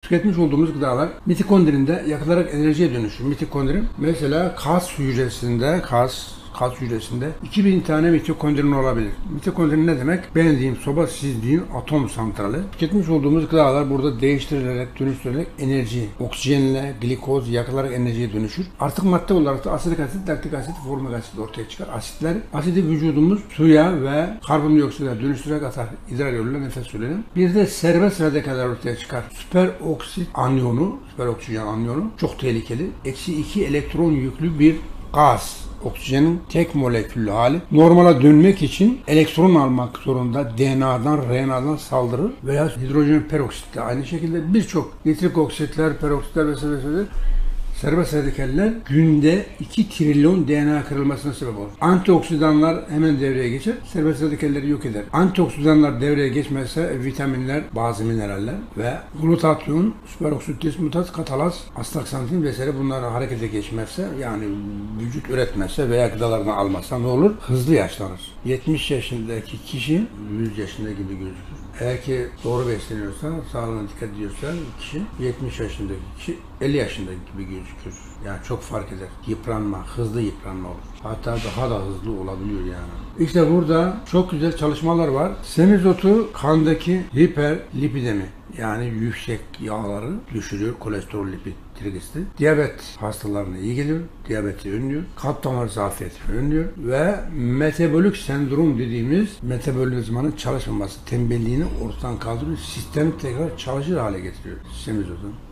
tüketmiş olduğumuz gıdalar mitokondrinde yakılarak enerjiye dönüşür. Mitokondri mesela kas hücresinde 2000 tane mitokondrin olabilir. Mitokondrin ne demek? Ben diyeyim soba, siz deyin atom santrali. Tüketmiş olduğumuz gıdalar burada değiştirilerek, dönüştürülerek enerji, oksijenle, glikoz yakılarak enerjiye dönüşür. Artık madde olarak da asitik asit, laktik asit, formik asit ortaya çıkar. Asidi vücudumuz suya ve karbondioksite dönüştürerek atar. İdrar yoluyla, nefes yoluyla. Bir de serbest radikaller ortaya çıkar. Süperoksijen anyonu çok tehlikeli. -2 elektron yüklü bir gaz. Oksijenin tek moleküllü hali. Normala dönmek için elektron almak zorunda. DNA'dan, RNA'dan saldırır veya hidrojen peroksit de aynı şekilde birçok nitrik oksitler, peroksitler vesaire serbest radikaller günde 2 trilyon DNA kırılmasına sebep olur. Antioksidanlar hemen devreye geçer, serbest radikalleri yok eder. Antioksidanlar devreye geçmezse vitaminler, bazı mineraller ve glutatyon, süperoksit dismutat, katalaz, astaksantin vesaire bunlar harekete geçmezse, yani vücut üretmezse veya gıdalardan almazsa ne olur? Hızlı yaşlanır. 70 yaşındaki kişi 100 yaşında gibi gözükür. Eğer ki doğru besleniyorsa, sağlığına dikkat ediyorsa kişi 70 yaşındaki kişi 50 yaşındaki gibi gözükür. Yani çok fark eder. Hızlı yıpranma olur. Hatta daha da hızlı olabiliyor yani. İşte burada çok güzel çalışmalar var. Semizotu kandaki hiperlipidemi, yani yüksek yağları düşürüyor. Kolesterol, lipid, trigliserit. Diyabet hastalarına iyi geliyor. Diyabeti önlüyor. Kalp damar zafiyetini önlüyor. Ve metabolik sendrom dediğimiz metabolizmanın çalışmaması, tembelliğini ortadan kaldırıyor. Sistemi tekrar çalışır hale getiriyor semizotun.